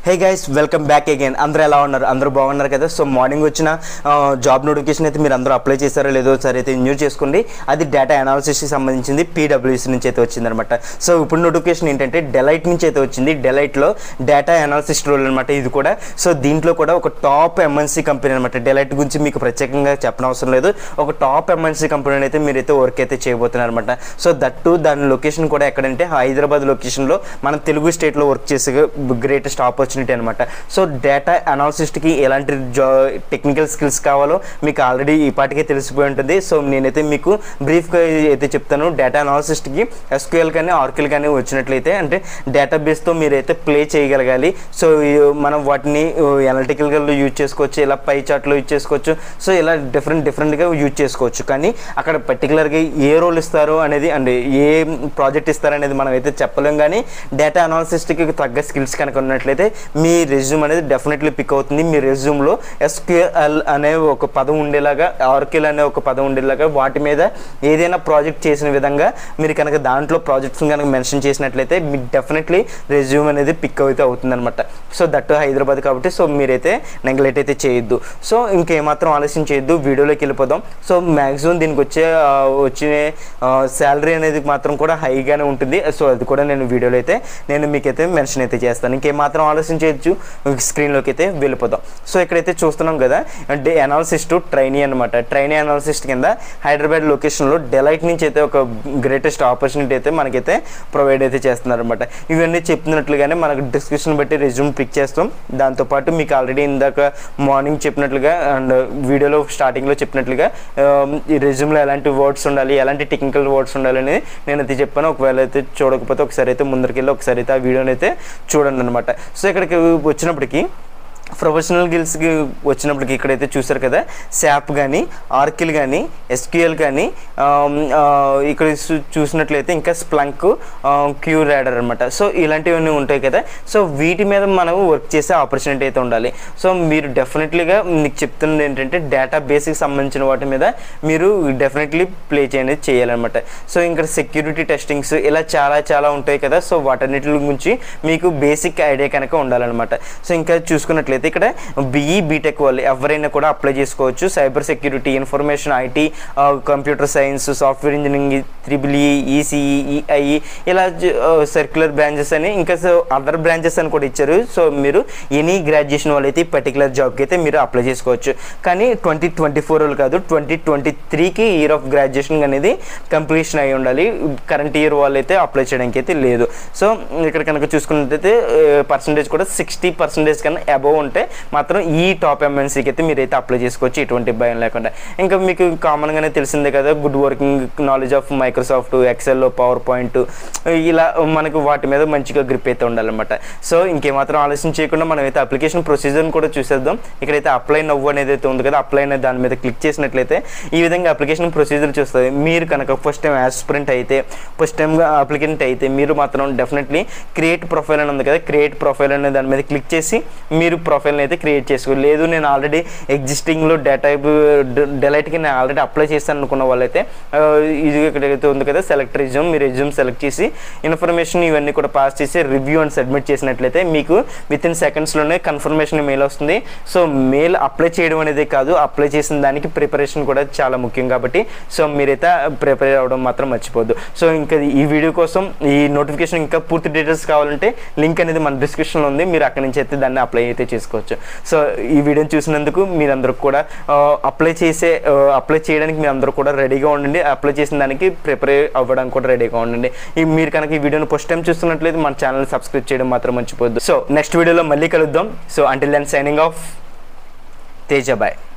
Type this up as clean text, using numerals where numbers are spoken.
హే guys welcome back again. అందరూ ఎలా ఉన్నారు? అందరూ బాగున్నారు కదా. సో మార్నింగ్ వచ్చిన జాబ్ నోటిఫికేషన్ అయితే మీరు అందరూ అప్లై చేశారో లేదో సరే అయితే న్యూస్ చేసుకోండి. అది డేటా అనాలిసిస్కి సంబంధించింది PwC నుంచి అయితే వచ్చిందనమాట. సో ఇప్పుడు నోటిఫికేషన్ ఏంటంటే డెలైట్ నుంచి అయితే వచ్చింది. డెలైట్లో డేటా అనాలిసిస్ట్ రోల్ అనమాట ఇది కూడా. సో దీంట్లో కూడా ఒక టాప్ MNC కంపెనీ అనమాట. డెలైట్ గురించి మీకు ప్రత్యేకంగా చెప్పనవసరం లేదు. ఒక టాప్ MNC కంపెనీ అయితే మీరైతే వర్క్ అయితే చేయబోతున్నారు అనమాట. సో దట్టు దాని లొకేషన్ కూడా ఎక్కడంటే హైదరాబాద్ లొకేషన్లో మన తెలుగు స్టేట్లో వర్క్ చేసే గ్రేటెస్ట్ ఆపర్చునిటీ అనమాట. సో డేటా అనాలిసిస్ట్కి ఎలాంటి టెక్నికల్ స్కిల్స్ కావాలో మీకు ఆల్రెడీ ఈ పాటికే తెలిసిపోయి ఉంటుంది. సో నేనైతే మీకు బ్రీఫ్గా అయితే చెప్తాను. డేటా అనాలిసిస్ట్కి SQL కానీ ఆర్కిల్ కానీ వచ్చినట్లయితే అంటే డేటాబేస్తో మీరైతే ప్లే చేయగలగాలి. సో మనం వాటిని అనలిటికల్గా యూజ్ చేసుకోవచ్చు, ఇలా పై చార్ట్లో యూజ్ చేసుకోవచ్చు. సో ఇలా డిఫరెంట్గా యూజ్ చేసుకోవచ్చు. కానీ అక్కడ పర్టికులర్గా ఏ రోల్ ఇస్తారో అనేది అంటే ఏ ప్రాజెక్ట్ ఇస్తారనేది మనం అయితే చెప్పలేం. కానీ డేటా అనాలిసిస్ట్కి తగ్గ స్కిల్స్ కనుక ఉన్నట్లయితే మీ రెజ్యూమ్ అనేది డెఫినెట్లీ పిక్ అవుతుంది. మీ రెజ్యూమ్లో SQL అనే ఒక పదం ఉండేలాగా, ఆర్కిల్ అనే ఒక పదం ఉండేలాగా వాటి మీద ఏదైనా ప్రాజెక్ట్ చేసిన విధంగా మీరు కనుక దాంట్లో ప్రాజెక్ట్స్ కనుక మెన్షన్ చేసినట్లయితే మీకు డెఫినెట్లీ రెజ్యూమ్ అనేది పిక్ అయితే అవుతుంది అనమాట. సో దట్ హైదరాబాద్ కాబట్టి సో మీరైతే నెగ్లెక్ట్ అయితే చేయొద్దు. సో ఇంకేమాత్రం ఆలస్యం చేయొద్దు, వీడియోలోకి వెళ్ళిపోదాం. సో మ్యాక్సిమం దీనికి వచ్చే శాలరీ అనేది మాత్రం కూడా హైగానే ఉంటుంది. సో అది కూడా నేను వీడియోలో అయితే మీకైతే మెన్షన్ అయితే చేస్తాను. ఇంకేమాత్రం ఆలస్యం చేయొచ్చు, స్క్రీన్లోకి అయితే వెళ్ళిపోదాం. సో ఇక్కడైతే చూస్తున్నాం కదా అంటే అనాలిసిస్ట్ ట్రైనీ అనమాట. ట్రైనీ అనాలిసిస్ట్ కింద హైదరాబాద్ లొకేషన్లో డెలైట్ నుంచి అయితే ఒక గ్రేటెస్ట్ ఆపర్చునిటీ అయితే మనకైతే ప్రొవైడ్ అయితే చేస్తున్నారు అనమాట. ఇవన్నీ చెప్తున్నట్లుగానే మనకు డిస్క్రిప్షన్ బట్టి రెజ్యూమ్ పిక్ చేస్తాం. దాంతోపాటు మీకు ఆల్రెడీ ఇందాక మార్నింగ్ చెప్పినట్లుగా అండ్ వీడియోలో స్టార్టింగ్లో చెప్పినట్లుగా ఈ రెజ్యూమ్లో ఎలాంటి వర్డ్స్ ఉండాలి, ఎలాంటి టెక్నికల్ వర్డ్స్ ఉండాలి అనేది నేనైతే చెప్పాను. ఒకవేళ అయితే చూడకపోతే ఒకసారి అయితే ముందరికెళ్ళి ఒకసారి అయితే ఆ వీడియోని అయితే చూడండి అనమాట. సో ఇక్కడికి వచ్చినప్పటికీ ప్రొఫెషనల్ స్కిల్స్కి వచ్చినప్పటికి ఇక్కడైతే చూసారు కదా SAP కానీ ఆర్కిల్ కానీ SQL కానీ ఇక్కడ చూసినట్లయితే ఇంకా స్ప్లంక్, QRadar అనమాట. సో ఇలాంటివన్నీ ఉంటాయి కదా. సో వీటి మీద మనం వర్క్ చేసే ఆపర్చునిటీ అయితే ఉండాలి. సో మీరు డెఫినెట్లీగా మీకు చెప్తున్నది ఏంటంటే డేటా బేస్కి సంబంధించిన వాటి మీద మీరు డెఫినెట్లీ ప్లే అనేది చేయాలన్నమాట. సో ఇంకా సెక్యూరిటీ టెస్టింగ్స్ ఇలా చాలా ఉంటాయి కదా. సో వాటన్నిటి గురించి మీకు బేసిక్ ఐడియా కనుక ఉండాలన్నమాట. సో ఇంకా చూసుకున్నట్లయితే ఇక్కడ BE BTech వాళ్ళు ఎవరైనా కూడా అప్లై చేసుకోవచ్చు. Cyber security, information IT, computer science, software engineering, EEE, ECE, EIE ఇలా సర్క్యులర్ బ్రాంచెస్ అని ఇంకా అదర్ బ్రాంచెస్ అని కూడా ఇచ్చారు. సో మీరు ఎనీ గ్రాడ్యుయేషన్ వాళ్ళైతే పర్టికులర్ జాబ్కి అయితే మీరు అప్లై చేసుకోవచ్చు. కానీ 2024 వాళ్ళు కాదు, 2023కి ఇయర్ ఆఫ్ గ్రాడ్యుయేషన్ అనేది కంప్లీషన్ అయి ఉండాలి. కరెంట్ ఇయర్ వాళ్ళైతే అప్లై చేయడానికి అయితే లేదు. సో ఇక్కడ కనుక చూసుకున్నట్లయితే పర్సంటేజ్ కూడా 60% కన్నా అబోవ్ ఉంటే మాత్రం ఈ టాప్ MNCకి అయితే మీరైతే అప్లై చేసుకోవచ్చు ఎటువంటి భయం లేకుండా. ఇంకా మీకు కామన్గానే తెలిసిందే కదా good working knowledge of Microsoft, Excel, PowerPoint ఇలా మనకు వాటి మీద మంచిగా గ్రిప్ అయితే ఉండాలన్నమాట. సో ఇంకేమాత్రం ఆలస్యం చేయకుండా మనం అయితే అప్లికేషన్ ప్రొసీజర్ని కూడా చూసేద్దాం. ఇక్కడైతే అప్లై నవ్వు అనేది అయితే ఉంది కదా, అప్లై అనే దాని మీద క్లిక్ చేసినట్లయితే ఈ విధంగా అప్లికేషన్ ప్రొసీజర్ చూస్తుంది. మీరు కనుక ఫస్ట్ టైం యాస్పిరెంట్ అయితే, ఫస్ట్ టైంగా అప్లికెంట్ అయితే మీరు మాత్రం డెఫినెట్లీ క్రియేట్ ప్రొఫైల్ అని ఉంది కదా, క్రియేట్ ప్రొఫైల్ అనే దాని మీద క్లిక్ చేసి మీరు ప్రొఫైల్ని అయితే క్రియేట్ చేసుకోవాలి. లేదు నేను ఆల్రెడీ ఎగ్జిస్టింగ్లో డెలైట్కి నేను ఆల్రెడీ అప్లై చేస్తాను అనుకున్న వాళ్ళైతే ఇది ఇక్కడైతే ఉంది కదా సెలెక్ట్ రెజ్యూమ్, మీ రెజ్యూమ్ సెలెక్ట్ చేసి ఇన్ఫర్మేషన్ ఇవన్నీ కూడా పాస్ చేసి రివ్యూ అండ్ సబ్మిట్ చేసినట్లయితే మీకు వితిన్ సెకండ్స్లోనే కన్ఫర్మేషన్ మెయిల్ వస్తుంది. సో మెయిల్ అప్లై చేయడం అనేది కాదు, అప్లై చేసిన దానికి ప్రిపరేషన్ కూడా చాలా ముఖ్యం కాబట్టి సో మీరైతే ప్రిపేర్ అవ్వడం మాత్రం మర్చిపోద్దు. సో ఇంకా ఈ వీడియో కోసం ఈ నోటిఫికేషన్ ఇంకా పూర్తి డీటెయిల్స్ కావాలంటే లింక్ అనేది మన డిస్క్రిప్షన్లో ఉంది. మీరు అక్కడి నుంచి అయితే దాన్ని అప్లై అయితే చేసుకోవచ్చు. సో ఈ వీడియోని చూసినందుకు మీరందరూ కూడా అప్లై చేయడానికి మీరందరూ కూడా రెడీగా ఉండండి. అప్లై చేసిన దానికి ప్రిపేర్ అవ్వడానికి కూడా రెడీగా ఉండండి. మీరు కనుక ఈ వీడియోని ఫస్ట్ టైం చూస్తున్నట్లయితే మన ఛానల్ సబ్స్క్రైబ్ చేయడం మాత్రం మర్చిపోద్దు. సో నెక్స్ట్ వీడియోలో మళ్ళీ కలుద్దాం. So until then signing off, Teja, bye.